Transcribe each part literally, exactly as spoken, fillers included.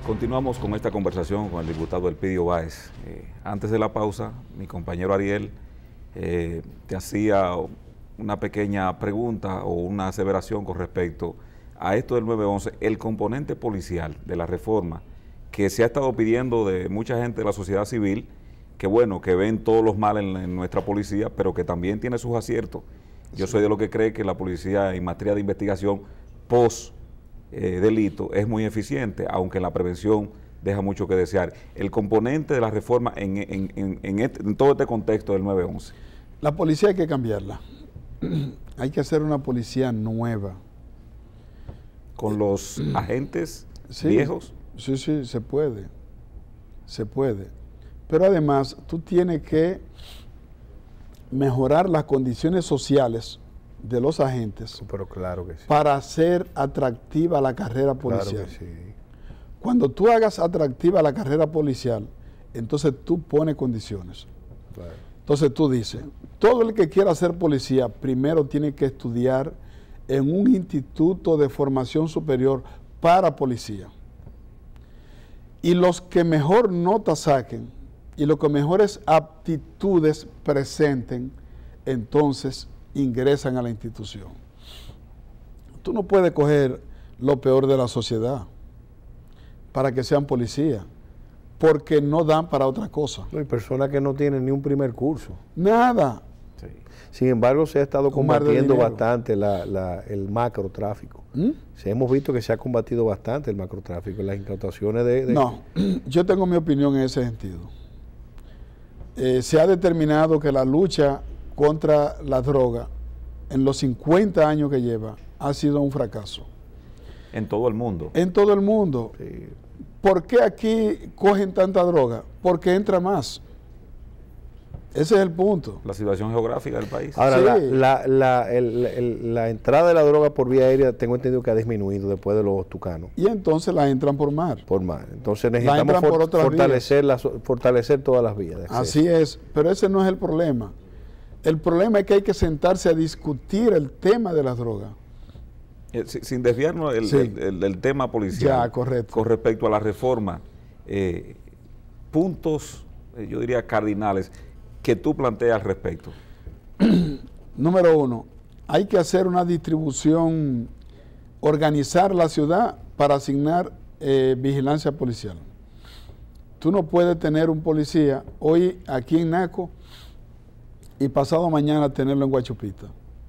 Continuamos con esta conversación con el diputado Elpidio Báez. Eh, antes de la pausa, mi compañero Ariel eh, te hacía una pequeña pregunta o una aseveración con respecto a esto del nueve once, el componente policial de la reforma que se ha estado pidiendo de mucha gente de la sociedad civil, que bueno, que ven todos los males en, en nuestra policía, pero que también tiene sus aciertos. Yo sí. soy de lo que cree que la policía en materia de investigación post Eh, delito es muy eficiente, aunque la prevención deja mucho que desear. El componente de la reforma en, en, en, en, este, en todo este contexto del nueve once. La policía hay que cambiarla. Hay que hacer una policía nueva. ¿Con los agentes sí, viejos? Sí, sí, se puede. Se puede. Pero además, tú tienes que mejorar las condiciones sociales de los agentes, pero claro que sí, para hacer atractiva la carrera policial. Claro que sí. Cuando tú hagas atractiva la carrera policial, entonces tú pones condiciones. Claro. Entonces tú dices, todo el que quiera ser policía primero tiene que estudiar en un instituto de formación superior para policía. Y los que mejor nota saquen y los que mejores aptitudes presenten, entonces ingresan a la institución. Tú no puedes coger lo peor de la sociedad para que sean policías, porque no dan para otra cosa. No, hay personas que no tienen ni un primer curso. Nada. Sí. Sin embargo, se ha estado combatiendo bastante la, la, el macrotráfico. ¿Mm? Sí, hemos visto que se ha combatido bastante el macrotráfico, las incautaciones de... de... No, yo tengo mi opinión en ese sentido. Eh, se ha determinado que la lucha contra la droga en los cincuenta años que lleva ha sido un fracaso. En todo el mundo. En todo el mundo. Sí. ¿Por qué aquí cogen tanta droga? Porque entra más. Ese es el punto. La situación geográfica del país. Ahora, sí. la, la, la, el, el, la entrada de la droga por vía aérea tengo entendido que ha disminuido después de los tucanos. Y entonces la entran por mar. Por mar. Entonces necesitamos for, fortalecer, la, fortalecer todas las vías. Así es, pero ese no es el problema. El problema es que hay que sentarse a discutir el tema de las drogas. Eh, sin desviarnos del, sí. el, el, el tema policial. Ya, correcto. Con respecto a la reforma, eh, puntos, eh, yo diría cardinales, que tú planteas al respecto. Número uno, hay que hacer una distribución, organizar la ciudad para asignar eh, vigilancia policial. Tú no puedes tener un policía hoy aquí en Naco y pasado mañana tenerlo en Guachupita.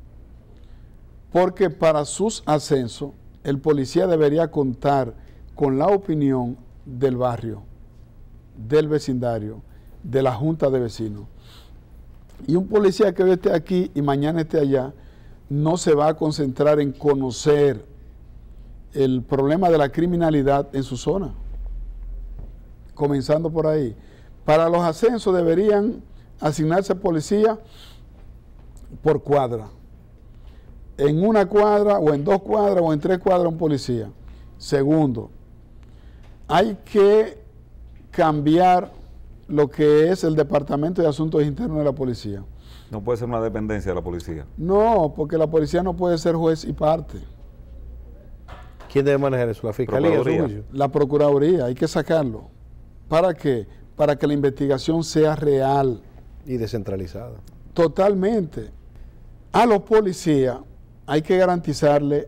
Porque para sus ascensos, el policía debería contar con la opinión del barrio, del vecindario, de la junta de vecinos. Y un policía que hoy esté aquí y mañana esté allá, no se va a concentrar en conocer el problema de la criminalidad en su zona. Comenzando por ahí. Para los ascensos deberían asignarse policía por cuadra. En una cuadra o en dos cuadras o en tres cuadras un policía. Segundo, hay que cambiar lo que es el Departamento de Asuntos Internos de la Policía. No puede ser una dependencia de la policía. No, porque la policía no puede ser juez y parte. ¿Quién debe manejar eso? ¿La Fiscalía? Procuraduría. La Procuraduría, hay que sacarlo. ¿Para qué? Para que la investigación sea real. Y descentralizada. Totalmente. A los policías hay que garantizarle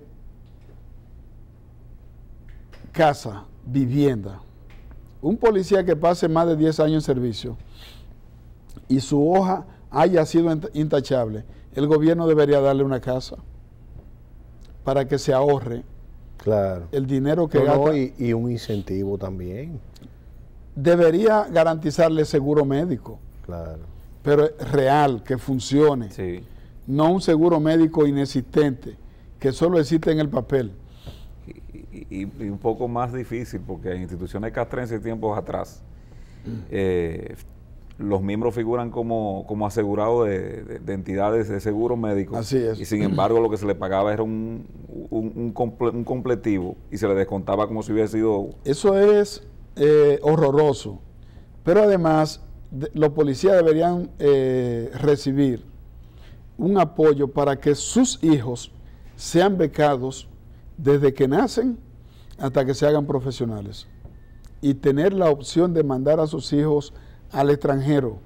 casa, vivienda. Un policía que pase más de diez años en servicio y su hoja haya sido intachable, el gobierno debería darle una casa para que se ahorre claro. el dinero que no, gasta. No, y, y un incentivo también. Debería garantizarle seguro médico, claro. pero real, que funcione. Sí. No un seguro médico inexistente, que solo existe en el papel. Y, y, y un poco más difícil, porque en instituciones castrenses tiempos atrás, eh, los miembros figuran como, como asegurados de, de, de entidades de seguro médico. Así es. Y sin embargo lo que se le pagaba era un, un, un, comple, un completivo y se le descontaba como si hubiera sido... Eso es eh, horroroso. Pero además, de, los policías deberían eh, recibir un apoyo para que sus hijos sean becados desde que nacen hasta que se hagan profesionales. y tener la opción de mandar a sus hijos al extranjero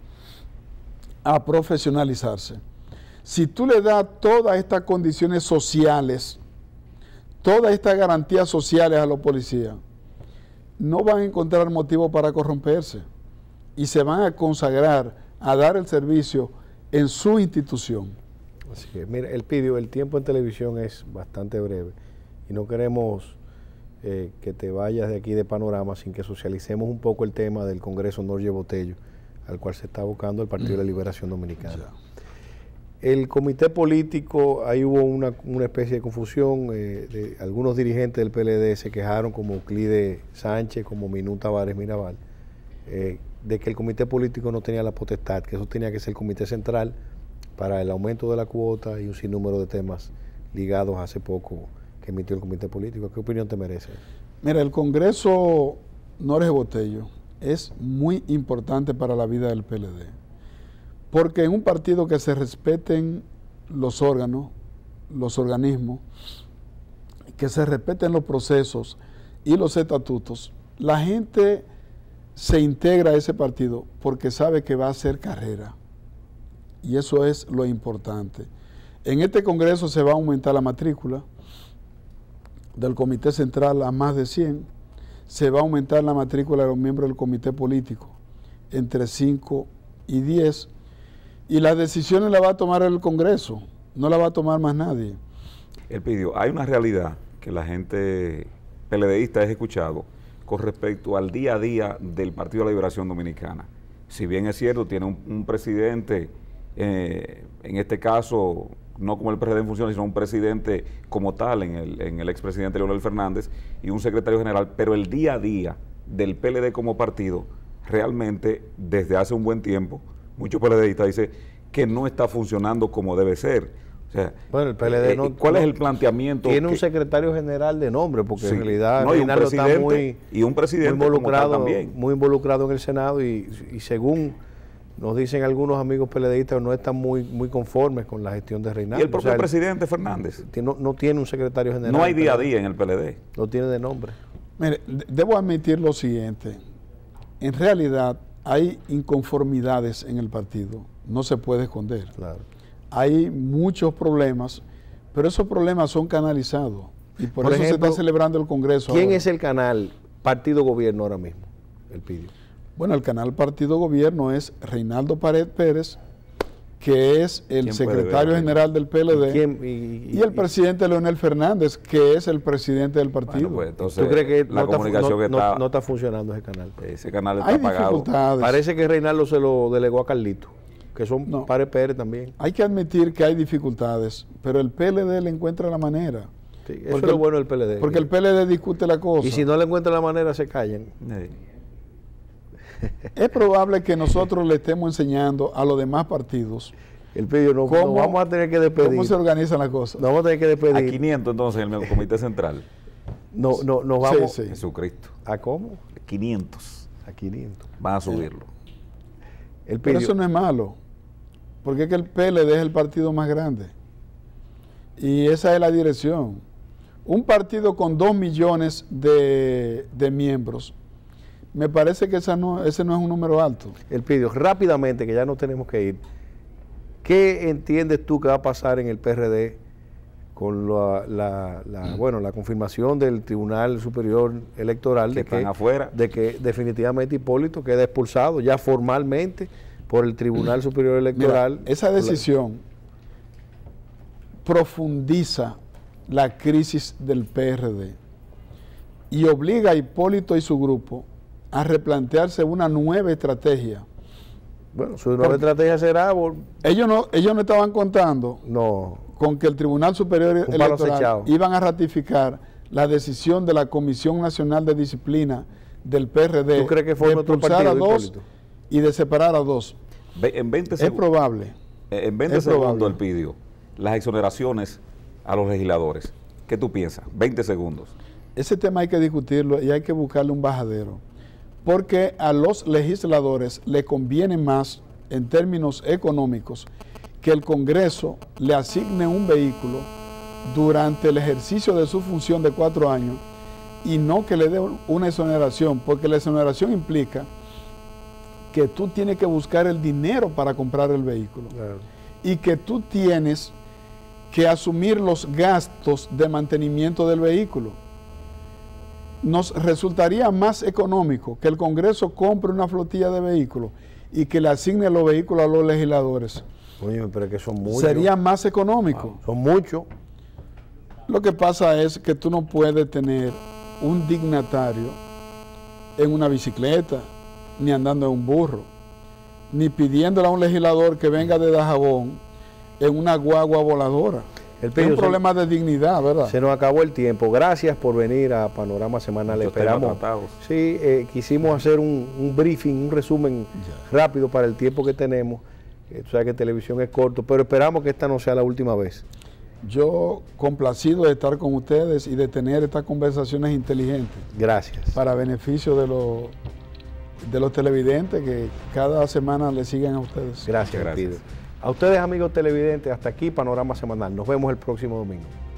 a profesionalizarse. Si tú le das todas estas condiciones sociales, todas estas garantías sociales a los policías, no van a encontrar motivo para corromperse y se van a consagrar a dar el servicio en su institución. Así que, mira, Elpidio, el tiempo en televisión es bastante breve y no queremos eh, que te vayas de aquí de panorama sin que socialicemos un poco el tema del Congreso Norge Botello, al cual se está abocando el Partido de la Liberación Dominicana. Ya. El comité político, ahí hubo una, una especie de confusión, eh, de, algunos dirigentes del P L D se quejaron, como Euclide Sánchez, como Minú Tavares Mirabal, eh, de que el comité político no tenía la potestad, que eso tenía que ser el comité central para el aumento de la cuota y un sinnúmero de temas ligados hace poco que emitió el comité político. ¿Qué opinión te merece? Mira, el Congreso Norge Botello es muy importante para la vida del P L D, porque en un partido que se respeten los órganos, los organismos, que se respeten los procesos y los estatutos, la gente se integra a ese partido porque sabe que va a hacer carrera. Y eso es lo importante. En este Congreso se va a aumentar la matrícula del Comité Central a más de cien. Se va a aumentar la matrícula de los miembros del Comité Político entre cinco y diez. Y las decisiones las va a tomar el Congreso, no las va a tomar más nadie. Elpidio, hay una realidad que la gente PLDista ha escuchado con respecto al día a día del Partido de la Liberación Dominicana. Si bien es cierto, tiene un, un presidente, eh, en este caso, no como el P R D en funciones, sino un presidente como tal, en el, en el expresidente Leonel Fernández, y un secretario general, pero el día a día del P L D como partido, realmente, desde hace un buen tiempo, muchos PLDistas dicen que no está funcionando como debe ser. O sea, bueno, el P L D no, ¿cuál no, es el planteamiento? Tiene que, un secretario general de nombre, porque sí, en realidad no, y un presidente, está muy, y un presidente muy involucrado, también. muy involucrado en el Senado y, y según nos dicen algunos amigos PLDistas, no están muy, muy conformes con la gestión de Reinaldo. Y el propio o sea, presidente Fernández. No, no tiene un secretario general. No hay día a día en el P L D. No tiene de nombre. Mire, debo admitir lo siguiente. En realidad hay inconformidades en el partido. No se puede esconder. Claro. Hay muchos problemas, pero esos problemas son canalizados. Y por, por eso ejemplo, se está celebrando el Congreso. ¿Quién ahora. es el canal Partido Gobierno ahora mismo? Elpidio. Bueno, el canal Partido Gobierno es Reinaldo Pared Pérez, que es el secretario general del P L D, ¿Quién, y, y, y el presidente Leonel Fernández, que es el presidente del partido. Bueno, pues, entonces, ¿tú crees que la no, comunicación está, que no, está, no está funcionando ese canal? Ese canal está Hay apagado. dificultades. Parece que Reinaldo se lo delegó a Carlito, que son no. Pared Pérez también. Hay que admitir que hay dificultades, pero el P L D le encuentra la manera. Sí, eso es lo bueno del P L D. Porque el P L D discute la cosa. Y si no le encuentra la manera, se callan. Sí. Es probable que nosotros le estemos enseñando a los demás partidos Elpidio, no, no vamos a tener que despedir. ¿Cómo se organizan las cosas? No vamos a tener que despedir. A quinientos entonces en el comité central. No, no, nos vamos. Sí, sí. Jesucristo. ¿A cómo? quinientos. A quinientos. Van a subirlo. El Pero eso no es malo, porque es que el P L D es el partido más grande. Y esa es la dirección. Un partido con dos millones de, de miembros, me parece que esa no, ese no es un número alto. Elpidio, rápidamente, que ya no tenemos que ir, ¿qué entiendes tú que va a pasar en el P R D con la, la, la, bueno, la confirmación del Tribunal Superior Electoral de que, afuera. de que definitivamente Hipólito queda expulsado ya formalmente por el Tribunal Superior Electoral? Mira, esa decisión profundiza la crisis del P R D y obliga a Hipólito y su grupo a replantearse una nueva estrategia. Bueno, su nueva Porque estrategia será... Ellos no, ellos no estaban contando no. con que el Tribunal Superior Electoral iban a ratificar la decisión de la Comisión Nacional de Disciplina del P R D. ¿Tú crees que fue de otro expulsar partido, a dos Hipólito? Y de separar a dos? En veinte es probable. En veinte es segundos, probable. Elpidio, las exoneraciones a los legisladores. ¿Qué tú piensas? veinte segundos. Ese tema hay que discutirlo y hay que buscarle un bajadero. Porque a los legisladores le conviene más, en términos económicos, que el Congreso le asigne un vehículo durante el ejercicio de su función de cuatro años y no que le dé una exoneración, porque la exoneración implica que tú tienes que buscar el dinero para comprar el vehículo, claro, y que tú tienes que asumir los gastos de mantenimiento del vehículo. Nos resultaría más económico que el Congreso compre una flotilla de vehículos y que le asigne los vehículos a los legisladores. Oye, pero es que son muchos. Sería más económico. Wow, son muchos. Lo que pasa es que tú no puedes tener un dignatario en una bicicleta, ni andando en un burro, ni pidiéndole a un legislador que venga de Dajabón en una guagua voladora. El es un problema de dignidad, ¿verdad? Se nos acabó el tiempo. Gracias por venir a Panorama Semanal. Muchos Esperamos. Sí, eh, quisimos hacer un, un briefing, un resumen ya. rápido para el tiempo que tenemos. Eh, tú sabes que televisión es corto, pero esperamos que esta no sea la última vez. Yo complacido de estar con ustedes y de tener estas conversaciones inteligentes. Gracias. Para beneficio de los de los televidentes que cada semana le siguen a ustedes. Gracias, gracias. A ustedes, amigos televidentes, hasta aquí Panorama Semanal. Nos vemos el próximo domingo.